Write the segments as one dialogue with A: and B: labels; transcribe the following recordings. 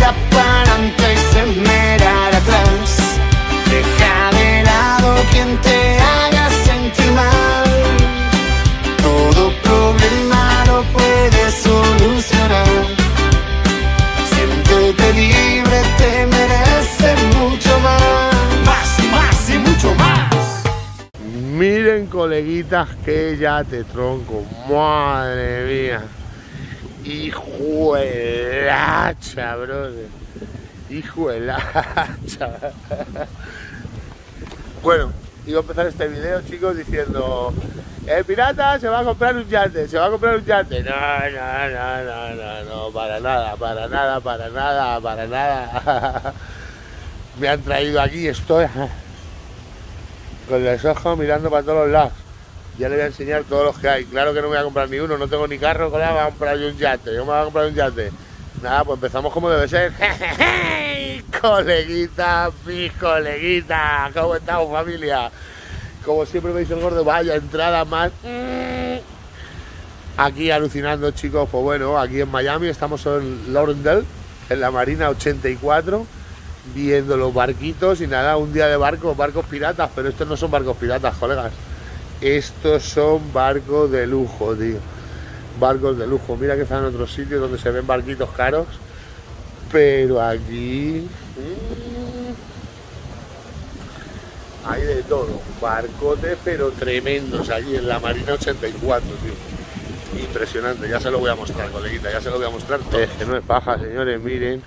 A: mira para adelante y sin mirar atrás. Deja de lado quien te haga sentir mal. Todo problema lo puedes solucionar. Siéntete libre, te mereces mucho más y más y mucho más.
B: Miren, coleguitas, que ya te tronco. Madre mía. Hijo de hacha, brother. Hijo de hacha. Bueno, iba a empezar este video, chicos, diciendo: el pirata se va a comprar un yate, se va a comprar un yate. No, para nada, para nada, para nada, para nada. Me han traído aquí, estoy con los ojos mirando para todos los lados. Ya le voy a enseñar todos los que hay. Claro que no me voy a comprar ni uno, no tengo ni carro, colega, me voy a comprar yo un yate. Yo me voy a comprar un yate. Nada, pues empezamos como debe ser. Coleguitas, mis coleguitas, ¿cómo estamos, familia? Como siempre me dice el gordo, vaya entrada más. Aquí alucinando, chicos. Pues bueno, aquí en Miami estamos en Lauderdale, en la Marina 84, viendo los barquitos y nada, un día de barcos piratas, pero estos no son barcos piratas, colegas. Estos son barcos de lujo, tío. Barcos de lujo. Mira que están en otros sitios donde se ven barquitos caros, pero aquí hay de todo. Barcotes, pero tremendos, allí en la Marina 84, tío. Impresionante. Ya se lo voy a mostrar, coleguita, ya se lo voy a mostrar todo. Es que no es paja, señores, miren.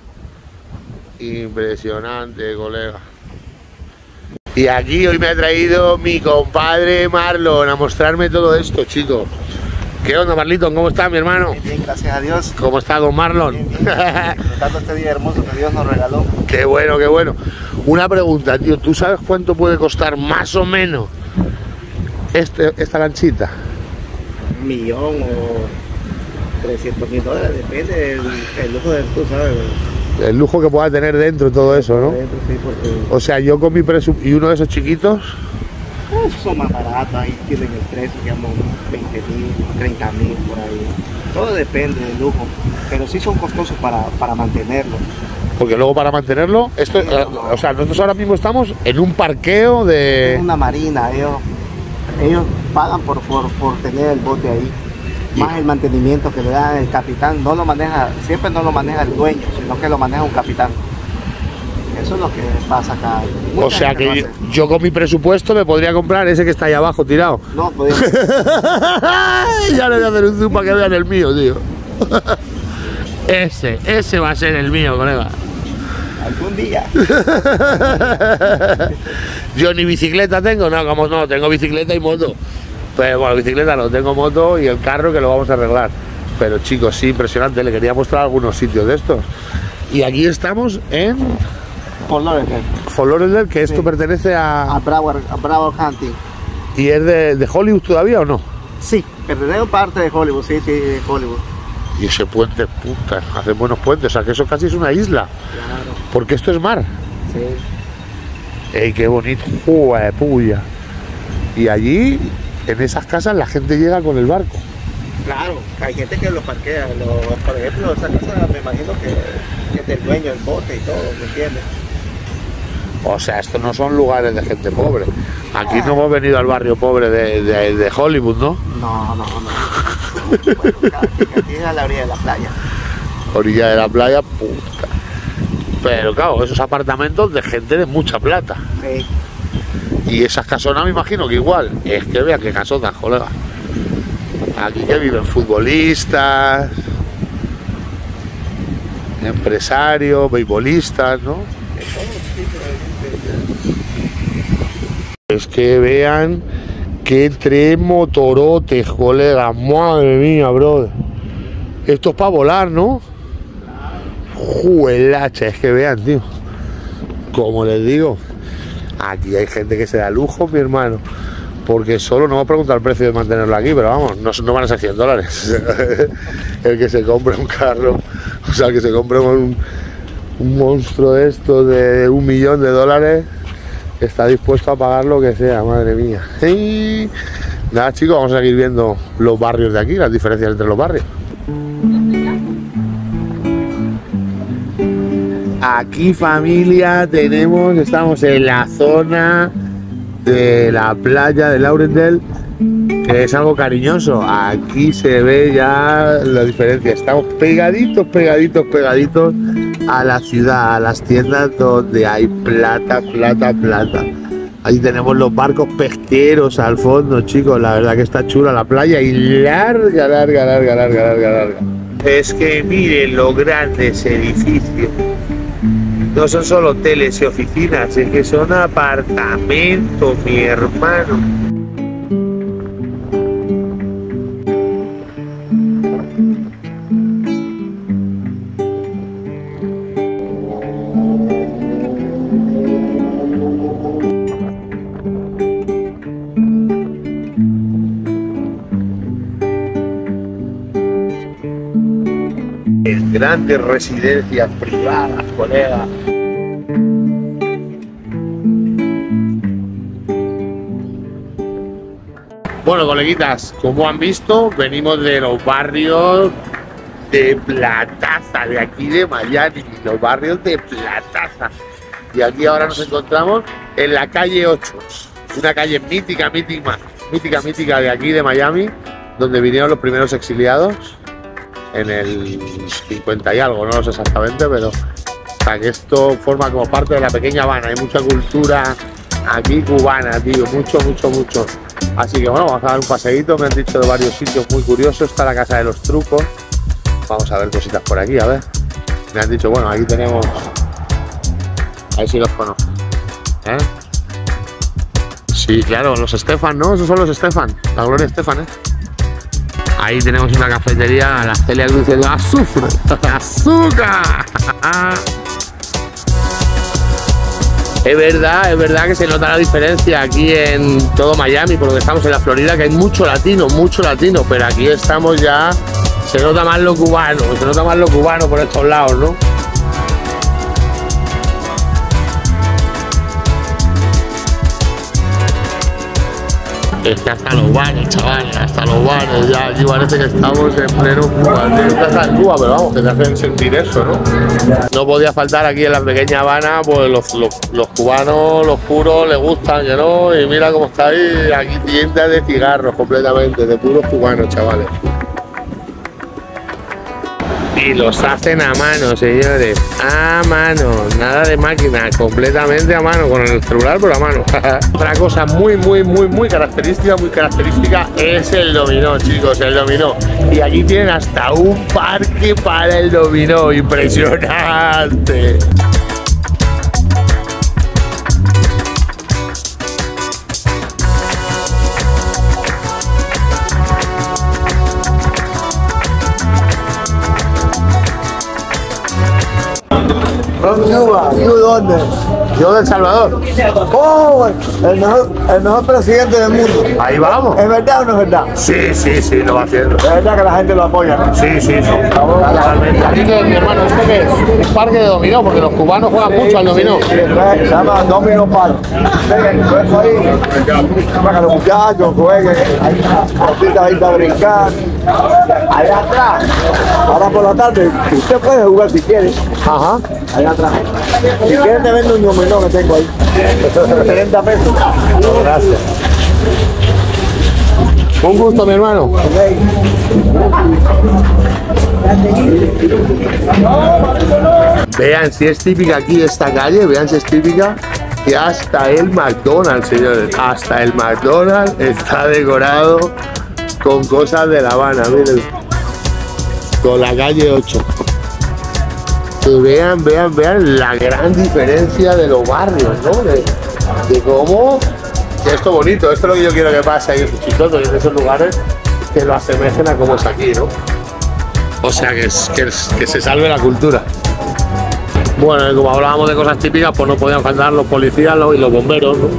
B: Impresionante, colega. Y aquí hoy me ha traído mi compadre Marlon a mostrarme todo esto, chicos. ¿Qué onda, Marlito? ¿Cómo está, mi hermano?
C: Bien, gracias a Dios.
B: ¿Cómo está, don Marlon?
C: Bien, disfrutando este día hermoso que Dios nos regaló.
B: Qué bueno, qué bueno. Una pregunta, tío, ¿tú sabes cuánto puede costar más o menos esta lanchita?
C: 1 millón o 300.000 dólares, depende del lujo del tú, ¿sabes?
B: El lujo que pueda tener dentro todo eso, ¿no?
C: Dentro, sí, porque...
B: O sea, yo con mi presupuesto y uno de esos chiquitos...
C: son más baratos, ahí tienen el precio, digamos, 20.000, 30.000 por ahí. Todo depende del lujo, pero sí son costosos para mantenerlo.
B: Porque luego para mantenerlo, esto, o sea, nosotros ahora mismo estamos en un parqueo de...
C: Es una marina, ellos pagan por tener el bote ahí. Más el mantenimiento que le da el capitán, no lo maneja, siempre no lo maneja el dueño, sino que lo maneja un capitán. Eso es lo que pasa acá.
B: O sea que yo con mi presupuesto me podría comprar ese que está ahí abajo tirado.
C: No, podría.
B: Ya le voy a hacer un zoom para que vean el mío, tío. Ese va a ser el mío, colega.
C: Algún día.
B: Yo ni bicicleta tengo, no, como no, tengo bicicleta y moto. Pero bueno, bicicleta no, tengo moto y el carro que lo vamos a arreglar. Pero chicos, sí, impresionante, le quería mostrar algunos sitios de estos. Y aquí estamos en...
C: Fort Lauderdale.
B: Fort Lauderdale, que esto pertenece
C: a Broward County.
B: ¿Y es de Hollywood todavía o no?
C: Sí, pertenece parte de Hollywood, sí, de Hollywood.
B: Y ese puente, puta, hacen buenos puentes, o sea que eso casi es una isla.
C: Claro.
B: Porque esto es mar.
C: Sí.
B: ¡Ey, qué bonito! ¡Jue puya! Y allí, en esas casas, la gente llega con el barco.
C: Claro, hay gente que lo parquea. Por ejemplo, esa casa me imagino que es del dueño del bote y todo, ¿me entiendes?
B: O sea, estos no son lugares de gente pobre. Aquí no hemos venido al barrio pobre de Hollywood, ¿no?
C: No. Bueno, aquí es a la orilla de la playa.
B: Orilla de la playa, puta. Pero claro, esos apartamentos de gente de mucha plata.
C: Sí.
B: Y esas casonas me imagino que igual. Es que vea qué casonas, colega. Aquí que viven futbolistas, empresarios, beisbolistas, ¿no? Es que vean qué tres motorotes, colega. Madre mía, brother. Esto es para volar, ¿no? Juelacha, es que vean, tío. Como les digo, aquí hay gente que se da lujo, mi hermano. Porque solo no me voy a preguntar el precio de mantenerlo aquí, pero vamos, no van a ser $100. El que se compre un carro, o sea, el que se compre un monstruo de estos de $1 millón, está dispuesto a pagar lo que sea, madre mía. Y nada, chicos, vamos a seguir viendo los barrios de aquí, las diferencias entre los barrios. Aquí, familia, estamos en la zona de la playa de Lauderdale, que es algo cariñoso. Aquí se ve ya la diferencia. Estamos pegaditos a la ciudad, a las tiendas donde hay plata. Ahí tenemos los barcos pesqueros al fondo, chicos. La verdad que está chula la playa y larga. Es que miren los grandes edificios. No son solo hoteles y oficinas, es que son apartamentos, mi hermano. Grandes residencias privadas, colegas. Bueno, coleguitas, como han visto, venimos de los barrios de plataza, de aquí de Miami, los barrios de plataza. Y aquí ahora nos encontramos en la calle 8, una calle mítica de aquí de Miami, donde vinieron los primeros exiliados en el 50 y algo, no lo sé exactamente, pero o sea, que esto forma como parte de la pequeña Habana. Hay mucha cultura aquí cubana, tío, mucho. Así que bueno, vamos a dar un paseíto. Me han dicho de varios sitios muy curiosos. Está la Casa de los Trucos. Vamos a ver cositas por aquí, a ver. Me han dicho, bueno, aquí tenemos, a ver si los conozco, ¿eh? Sí, claro, los Estefan, ¿no? Esos son los Estefan, la Gloria Estefan, ¿eh? Ahí tenemos una cafetería, la Celia Cruz de azufre, azúcar. Es verdad que se nota la diferencia aquí en todo Miami, porque estamos en la Florida, que hay mucho latino, pero aquí estamos ya, se nota más lo cubano por estos lados, ¿no? Es que hasta los bares, chavales, ya aquí parece que estamos en pleno Cuba. Estás en Cuba, pero vamos, que te hacen sentir eso, ¿no? No podía faltar aquí en la pequeña Habana, pues los cubanos, los puros, les gustan, ¿no? Y mira cómo está ahí, aquí tiendas de cigarros completamente, de puros cubanos, chavales. Y los hacen a mano, señores, a mano, nada de máquina, completamente a mano, con el celular pero a mano. Otra cosa muy característica es el dominó, chicos, el dominó. Y aquí tienen hasta un parque para el dominó, impresionante.
C: Cuba, ¿tú dónde?
B: Yo de El Salvador.
C: Oh, el mejor presidente del mundo.
B: Ahí vamos.
C: ¿Es verdad o no es verdad?
B: Sí, lo va haciendo.
C: Es verdad que la gente lo apoya, ¿no?
B: Sí. Totalmente. Aquí que mi hermano, ¿esto qué es? Es parque de dominó, porque los cubanos juegan mucho al dominó.
C: Sí, se llama Domino Park. Eso ahí, para que los muchachos jueguen, hay cositas ahí para brincar. Allá atrás, ahora por la tarde, usted puede jugar si quiere.
B: Ajá.
C: Allá atrás. Si quiere te vendo un dominó que tengo ahí. 30 pesos.
B: Gracias. Un gusto, mi hermano. Vean si es típica aquí esta calle, vean si es típica, que hasta el McDonald's, señores, hasta el McDonald's está decorado con cosas de La Habana, miren, con la calle 8. Que vean la gran diferencia de los barrios, ¿no? De cómo, que esto bonito, esto es lo que yo quiero que pase ahí en sus chicotos y en esos lugares, que lo asemejen a como es aquí, ¿no? O sea, que se salve la cultura. Bueno, como hablábamos de cosas típicas, pues no podían faltar los policías y los bomberos, ¿no?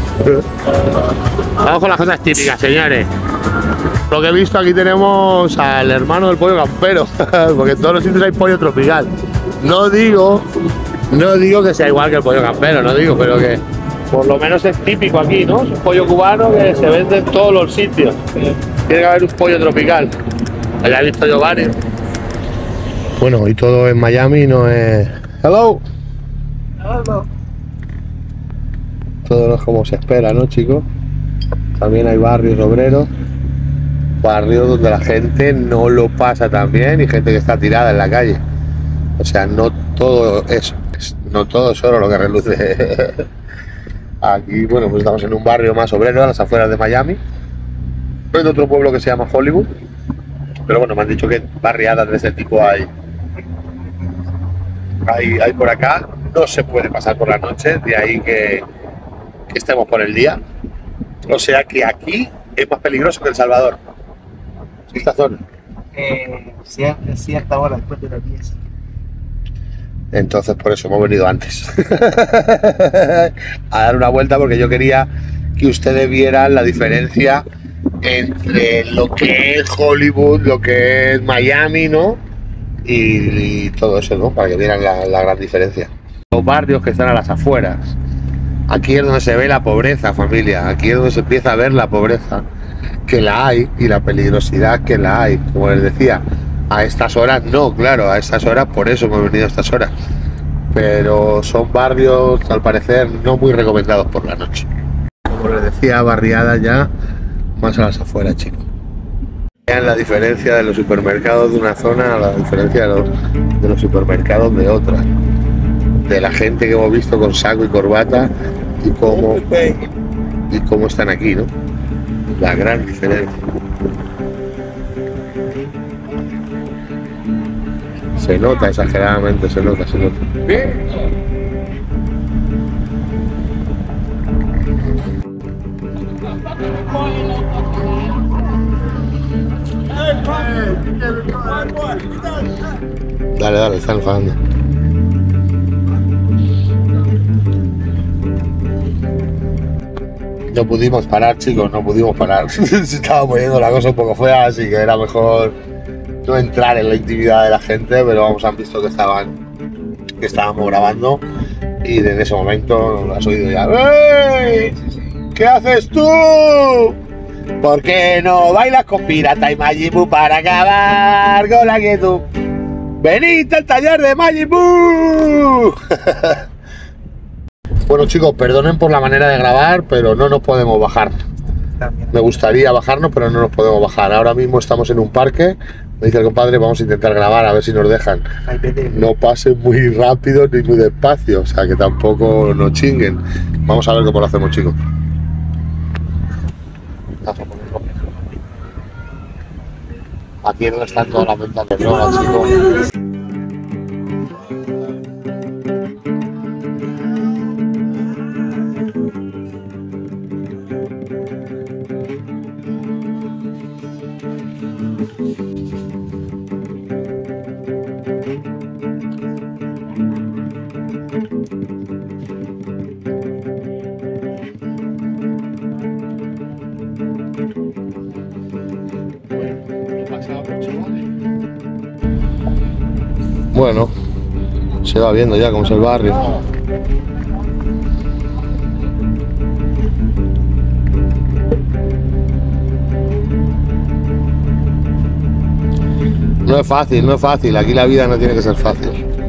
B: Vamos con las cosas típicas, señores. Lo que he visto, aquí tenemos al hermano del pollo campero, porque en todos los sitios hay pollo tropical. No digo que sea igual que el pollo campero, no digo, pero que por lo menos es típico aquí, ¿no? Es un pollo cubano que se vende en todos los sitios. Tiene que haber un pollo tropical. Ya he visto yo varios. Bueno, y todo en Miami no es... Hello. Todo no es como se espera, ¿no, chicos? También hay barrios obreros, barrios donde la gente no lo pasa tan bien y gente que está tirada en la calle. O sea, no todo es oro lo que reluce. Aquí, bueno, pues estamos en un barrio más obrero, a las afueras de Miami, en otro pueblo que se llama Hollywood. Pero bueno, me han dicho que barriadas de ese tipo hay por acá. No se puede pasar por la noche, de ahí que estemos por el día. O sea que aquí es más peligroso que El Salvador, esta zona.
C: Cierta hora después de las 10.
B: Entonces por eso hemos venido antes a dar una vuelta, porque yo quería que ustedes vieran la diferencia entre lo que es Hollywood, lo que es Miami, ¿no? Y todo eso, ¿no? Para que vieran la gran diferencia. Los barrios que están a las afueras. Aquí es donde se ve la pobreza, familia. Aquí es donde se empieza a ver la pobreza, que la hay, y la peligrosidad que la hay. Como les decía, a estas horas no, claro, a estas horas, por eso hemos venido a estas horas. Pero son barrios, al parecer, no muy recomendados por la noche. Como les decía, barriadas ya más a las afueras, chicos. Vean la diferencia de los supermercados de una zona a la diferencia de los supermercados de otra. De la gente que hemos visto con saco y corbata y cómo están aquí, ¿no? La gran diferencia. Se nota exageradamente, se nota. Dale, están enfadando. No pudimos parar, chicos, no pudimos parar. Se estaba poniendo la cosa un poco fea, así que era mejor no entrar en la intimidad de la gente, pero vamos, han visto que estábamos grabando y desde ese momento lo has oído ya. ¡Ey! ¿Qué haces tú? ¿Por qué no bailas con Pirata y Majin Buu para acabar con la quietud? ¡Venid al taller de Majin Buu! Bueno, chicos, perdonen por la manera de grabar, pero no nos podemos bajar. Me gustaría bajarnos, pero no nos podemos bajar. Ahora mismo estamos en un parque. Me dice el compadre, vamos a intentar grabar a ver si nos dejan. No pasen muy rápido ni muy despacio, o sea que tampoco nos chinguen. Vamos a ver cómo lo hacemos, chicos. Aquí es donde están todas las ventas de drogas, chicos. Bueno, se va viendo ya cómo es el barrio. No es fácil, aquí la vida no tiene que ser fácil.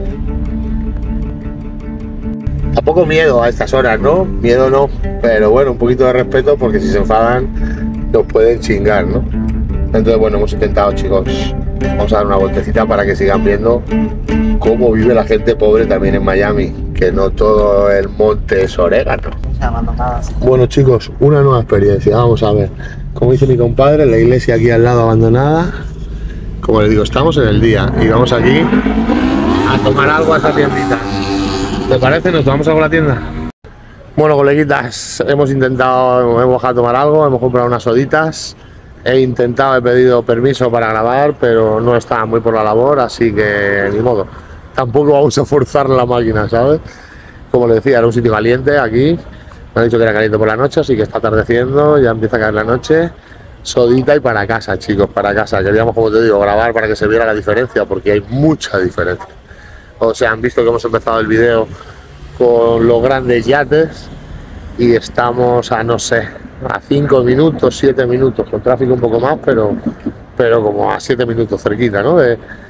B: Tampoco miedo a estas horas, ¿no? Miedo no, pero bueno, un poquito de respeto, porque si se enfadan nos pueden chingar, ¿no? Entonces bueno, hemos intentado, chicos, vamos a dar una vueltecita para que sigan viendo cómo vive la gente pobre también en Miami, que no todo el monte es orégano. Bueno, chicos, una nueva experiencia, vamos a ver. Como dice mi compadre, la iglesia aquí al lado abandonada. Como les digo, estamos en el día y vamos aquí a tomar algo a esta tiendita. ¿Te parece? ¿Nos tomamos algo a la tienda? Bueno, coleguitas, hemos bajado a tomar algo, hemos comprado unas soditas. He pedido permiso para grabar, pero no estaba muy por la labor, así que ni modo. Tampoco vamos a forzar la máquina, ¿sabes? Como les decía, era un sitio caliente aquí. Me han dicho que era caliente por la noche, así que está atardeciendo, ya empieza a caer la noche. Sodita y para casa, chicos, para casa. Queríamos, como te digo, grabar para que se viera la diferencia, porque hay mucha diferencia. O sea, han visto que hemos empezado el vídeo con los grandes yates y estamos a, no sé, a 5 minutos, 7 minutos, con tráfico un poco más, pero como a 7 minutos cerquita, ¿no? De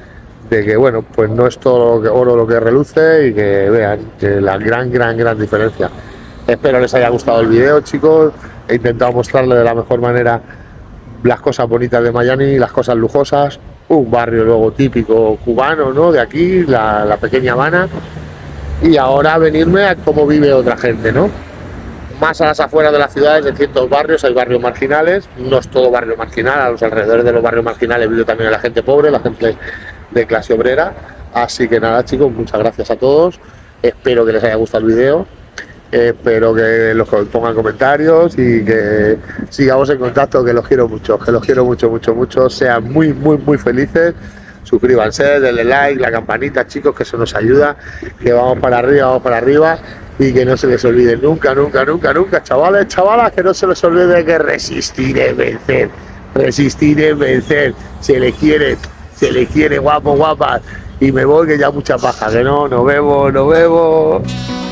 B: de que bueno, pues no es todo oro lo que reluce y que vean que la gran diferencia. Espero les haya gustado el vídeo, chicos. He intentado mostrarles de la mejor manera las cosas bonitas de Miami, las cosas lujosas, un barrio luego típico cubano, ¿no? De aquí, la pequeña Habana, y ahora venirme a cómo vive otra gente, ¿no? Más a las afueras de las ciudades, en ciertos barrios hay barrios marginales, no es todo barrio marginal, a los alrededores de los barrios marginales vive también la gente pobre, la gente de clase obrera. Así que nada, chicos, muchas gracias a todos, espero que les haya gustado el vídeo. Espero que los pongan comentarios y que sigamos en contacto, que los quiero mucho, mucho. Sean muy felices. Suscríbanse, denle like, la campanita, chicos, que eso nos ayuda. Que vamos para arriba y que no se les olvide nunca, chavales, chavalas, que no se les olvide que resistir es vencer. Se le quiere, guapo, guapas. Y me voy, que ya mucha paja, que no bebo.